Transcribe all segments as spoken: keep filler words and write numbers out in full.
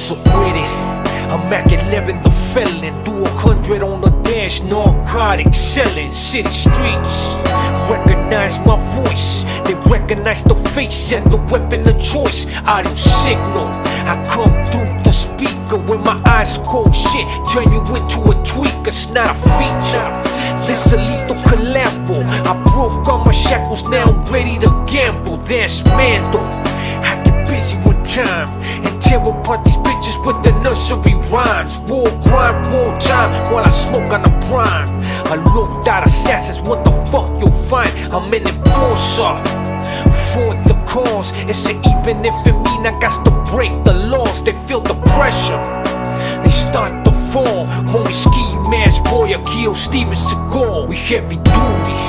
So with it, I'm Mac eleven the felon. Do a hundred on the dash, narcotic selling. City streets recognize my voice. They recognize the face and the weapon of choice. Audio signal, I come through the speaker with my eyes cold shit. Turn you into a tweak, it's not a feature. This a lethal collabo. I broke all my shackles, now I'm ready to gamble. That's Mando. I get busy with time and tear apart these bitches with the nursery rhymes. War grind, war time, while I smoke on the prime. I looked out assassins, what the fuck you'll find? I'm an enforcer for the cause. It's a even if it mean I got to break the laws. They feel the pressure, they start to fall. Homie ski mask boy, I kill Steven Seagal. We heavy duty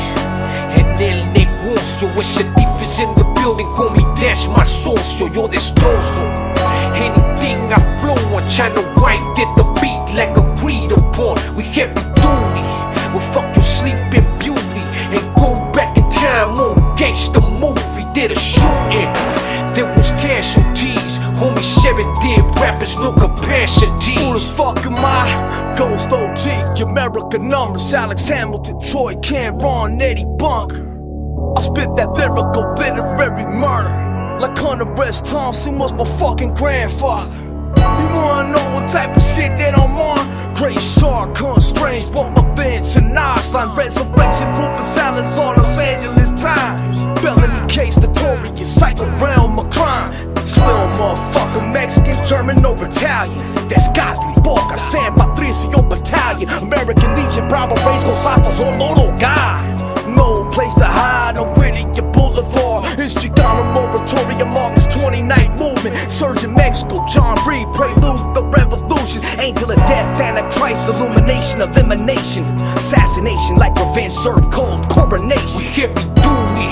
and el negocio. It's a thief is in the building, call me Dash my socio. Yo destrozo anything I flow on. China White did the beat like agreed upon. We heavy duty, we'll fuck your sleeping beauty and go back in time on gangsta movie. Did a shooting, there was casualties. Homie seven dead rappers, no capacity. Who the fuck am I? Ghost O G, American numbers. Alex Hamilton, Troy Cameron, Eddie Bunker. I spit that lyrical, literary murder like Hunter S. Thompson was my fucking grandfather. You wanna know what type of shit that I'm on? Great Shark, constraints, what my Benz and Einstein. Resurrection, proof of silence on Los Angeles Times. Felony case, notorious, cycle realm of crime. Slim motherfucker, Mexicans, German or Italian. That's Godfrey, Boca, San Patricio Battalion. American Legion, Bravo, Race, Gonzalez, all Lolo God. No place to hide on Whittier Boulevard. History got a moratorium, August twenty-ninth movement. Surge in Mexico, John Reed, prelude the revolution. Angel of death, Antichrist, illumination, elimination. Assassination like revenge, serve cold, coronation. We heavy duty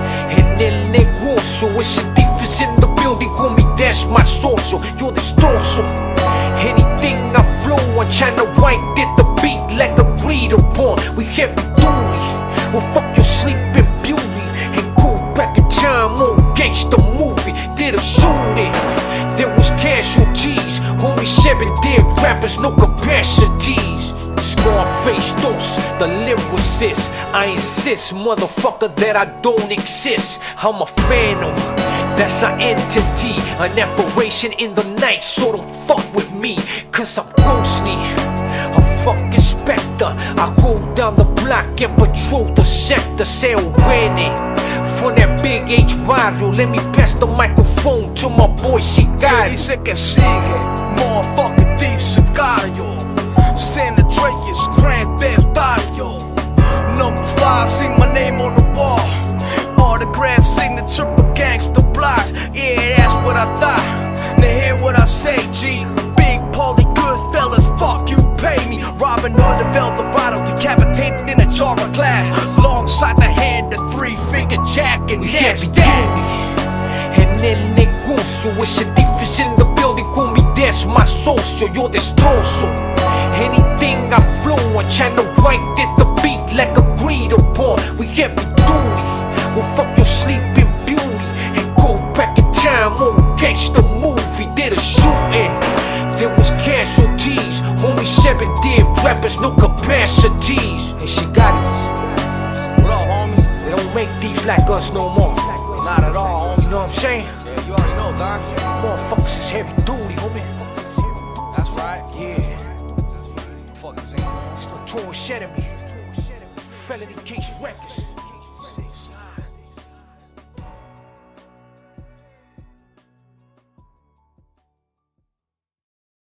and el negocio. It's a thief is in the building, call me Dash my socio. Yo destrozo anything I flow on. China White did the beat like agreed upon. We heavy duty, we'll fuck your sleeping beauty and go back in time on gangsta movie. Did a shooting, there was casualties. Only seven dead rappers, no capacities. Scarface Dos, the lyricist. I insist, motherfucker, that I don't exist. I'm a phantom, that's an entity, an apparition in the night. So don't fuck with me, cause I'm ghostly, a fucking specter. I hold down the block and patrol the sector. Say winning from that big H barrio. Let me pass the microphone to my boy Sicario. Dice que sigue, motherfucking thief Sicario. San Andreas, Grand Theft Audio. Number five, see my name on the wall. Autograph signature for gangsta blocks. Yeah, that's what I thought. Now hear what I say, G. Big Paulie, good fellas, fuck you, pay me. Robin Hood of Eldorado, decapitated in a jar of glass. Alongside the hand of three-finger jack and next daddy. And el negocio, ese thief is in the building, call me Dash my socio. Yo destrozo anything I flow on. China White did the beat like agreed upon. We heavy duty, we'll fuck your sleeping beauty and go back in time on gangsta movie. Did a shooting, there was casualties. Only seven dead rappers, no capacities. And she got it. What up, homie? They don't make thieves like us no more. Not at all, homie. You know what I'm saying? Yeah, you already know, Don. Motherfuckers is heavy duty, homie. That's right. Yeah. Fucking seen. It's Notorious Enemy. Felony Case Records.